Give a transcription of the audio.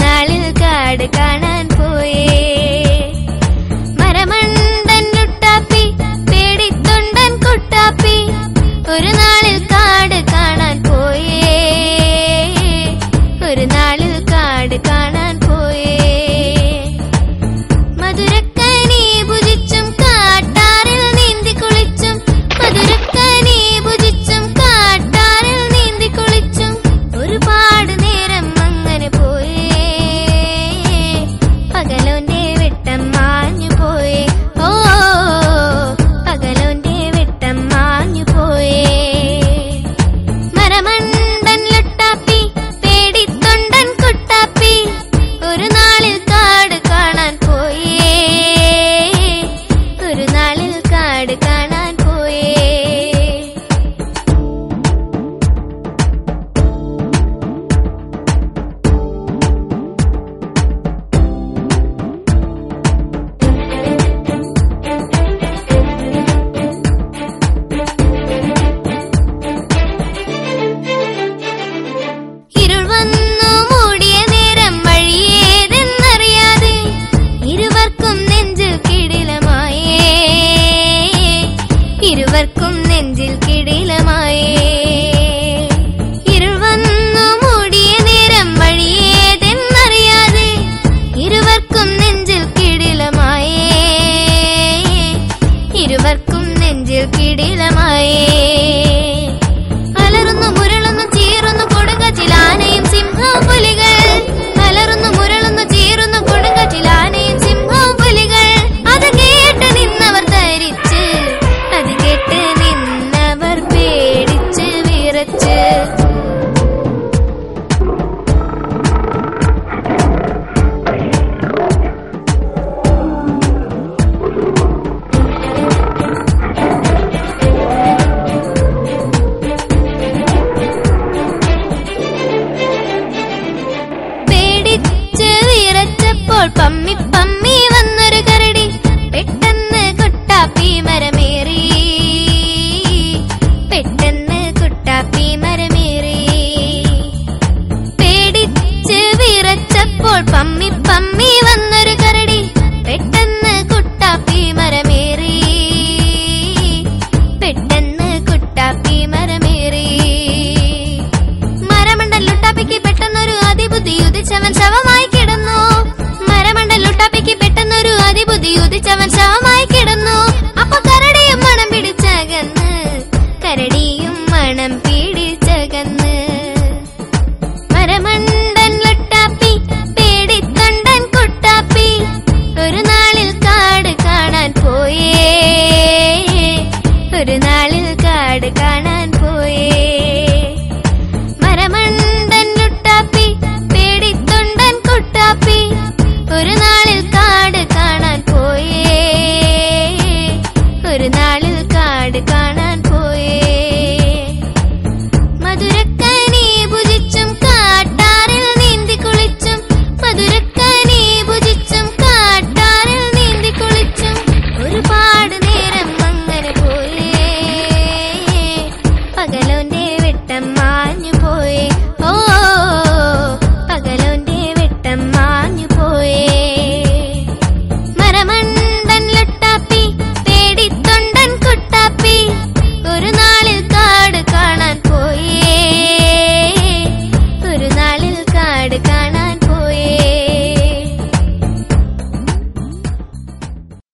നാളിൽ കാട് കാണാൻ പോയേ. മരമണ്ടൻ ലുട്ടാപ്പി പേടിത്തൊണ്ടൻ കുട്ടാപ്പി ഒരു നാളിൽ കാട് കാണാൻ പോയേ. ഒരു നാളിൽ കാട് കാണാൻ പോയേ. മധുരക്കനി ഭുജിച്ചും കാട്ടാറിൽ നീന്തി കുളിച്ചും മധുരക്കനി ഭുജിച്ചും കാട്ടാറിൽ നീന്തി കുളിച്ചും ഒരുപാട് നേരം അങ്ങനെ പോയേ. പകലോന്റെ വെട്ടം മാഞ്ഞു പോയേ. ഓ പകലോന്റെ വെട്ടം മാഞ്ഞു പോയേ. മരമണ്ടൻ ലുട്ടാപ്പി പേടിത്തൊണ്ടൻ കുട്ടാപ്പി ഒരു നാളിൽ കാട് കാണാൻ പോയേ. ഒരു നാളിൽ കാട് കാണാൻ പോയേ. ഇരുൾ വന്നു മൂടിയ നേരം വഴിയേതെന്നറിയാതെ ഇരുവർക്കും നെഞ്ചിൽ കിടിലമായേ. ഇരുവർക്കും നെഞ്ചിൽ കിടിലമായേ. ഇരുൾ വന്നു മൂടിയ നേരം വഴിയേതെന്നറിയാതെ ഇരുവർക്കും നെഞ്ചിൽ കിടിലമായേ. ഇരുവർക്കും നെഞ്ചിൽ കിടിലമായേ. അലറുന്നു മുരളുന്നു ചീറുന്നു കൊടുങ്കാറ്റിലാനയും സിംഹവും പുലികൾ. അലറുന്നു മുരളുന്നു ചീറുന്നു കൊടുങ്കാറ്റിലാനയും സിംഹവും പുലികൾ. അത് കേട്ട് നിന്നവർ ധരിച്ച് അത് കേട്ട് നിന്നവർ പേടിച്ച് വിറച്ച്. പേടിച്ച് വിറച്ചപ്പോൾ പമ്മി പമ്മി വന്നൊരു കരടി പെട്ടെന്ന് കുട്ടാപ്പി മരമേറി. പെട്ടെന്ന് കുട്ടാപ്പി മരമേറി. പേടിച്ച് വിറച്ചപ്പോൾ പമ്മി പമ്മി വന്നൊരു കരടി പെട്ടെന്ന് കുട്ടാപ്പി മരമേറി. പെട്ടെന്ന് കുട്ടാപ്പി മരമേറി. മരമണ്ടൻ ലുട്ടാപ്പിക്ക് പെട്ടെന്നൊരു അതിബുദ്ധി ഉദിച്ചവൻ ശവ